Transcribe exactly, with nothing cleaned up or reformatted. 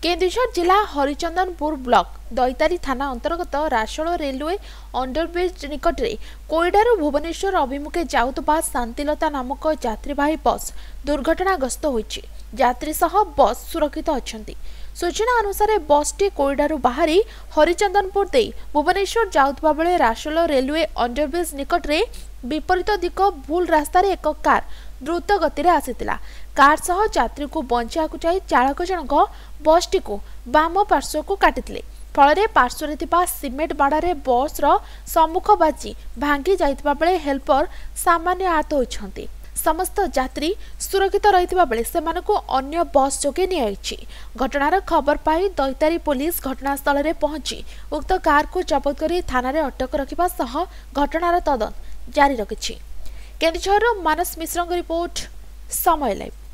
केन्दुझर जिला हरिचंदनपुर ब्लॉक दैतारी थाना अंतर्गत राशल रेलवे अंडरब्रिज निकट में कोईडारू भुवनेश्वर अभिमुखे जाउतबा शांतिलता नामक यात्रीवाही बस दुर्घटनाग्रस्त होईछि। यात्री सह बस सुरक्षित अछंती। सूचना अनुसार बसटी कोईडारू बाहरी हरिचंदनपुर दे भुवनेश्वर जाउतबा बेले राशल रेलवे अंडरब्रिज निकट में विपरीत दिग भूल रास्तार एक कार द्रुत गति में आसीथिला। कार सह यात्री को बंचा जाई चालक जनक बसटी को बाम पार्श्व को काटिथिले। फल पार्श्व सिमेंट बाड़े बस रो सम्मुख बाजी भांगी जाइतिबा बेले हेल्पर सामान्य आहत होइछन्ति। समस्त यात्री सुरक्षित रहितिबा बेले सेमानकु अन्य बस जोगे नियाइछि। घटनार खबर पाई दैतारी पुलिस घटनास्थल में पहुंची उक्त कार को जबत करी थाना रे अटक रखिबा सह घटनार तदंत जारी रखिछि। केन्दुझर मानस मिश्रଙ୍କ रिपोर्ट समय लाइव।